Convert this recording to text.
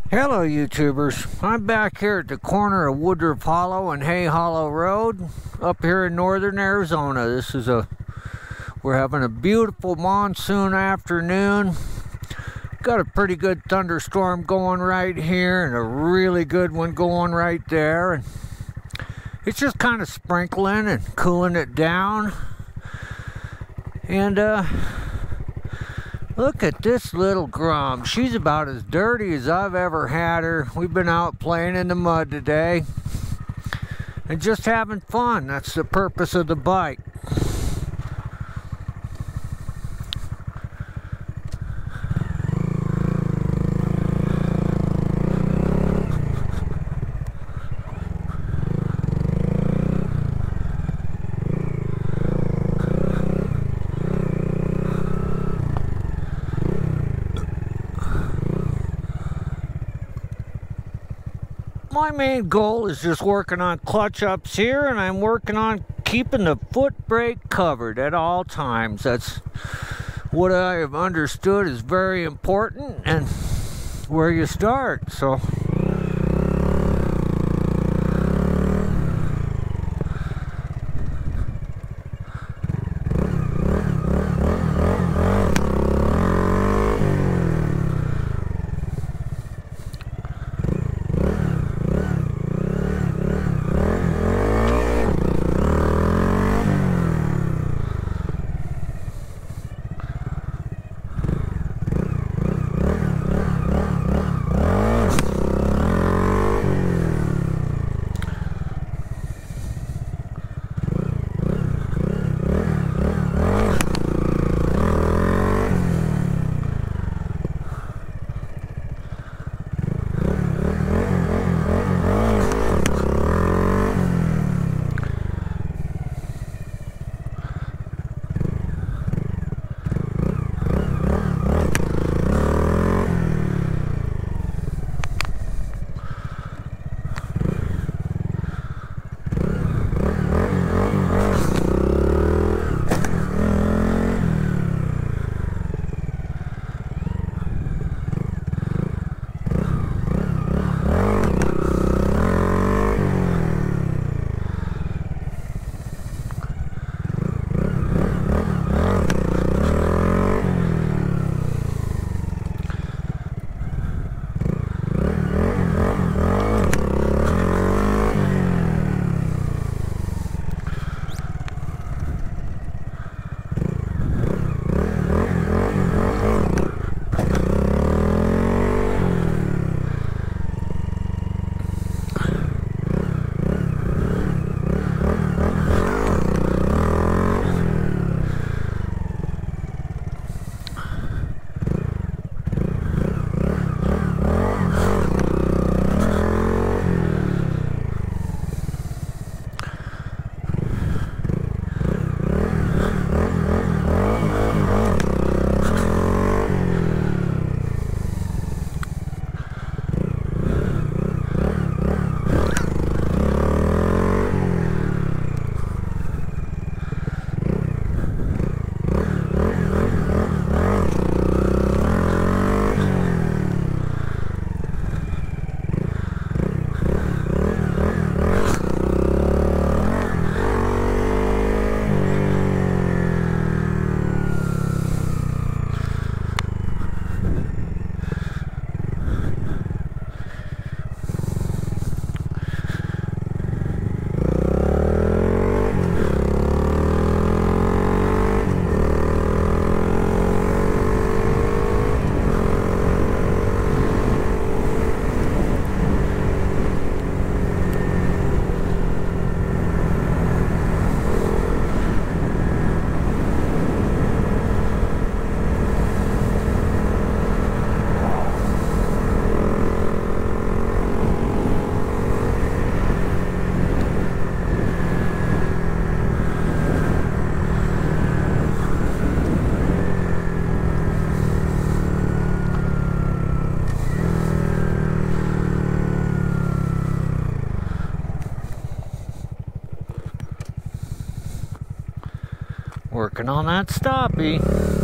Hello YouTubers, I'm back here at the corner of Woodruff Hollow and Hay Hollow Road up here in northern Arizona. We're having a beautiful monsoon afternoon. Got a pretty good thunderstorm going right here and a really good one going right there. And it's just kind of sprinkling and cooling it down. And look at this little Grom. She's about as dirty as I've ever had her. We've been out playing in the mud today and just having fun. That's the purpose of the bike. My main goal is just working on clutch ups here, and I'm working on keeping the foot brake covered at all times. That's what I have understood is very important and where you start. So working on that Stoppie.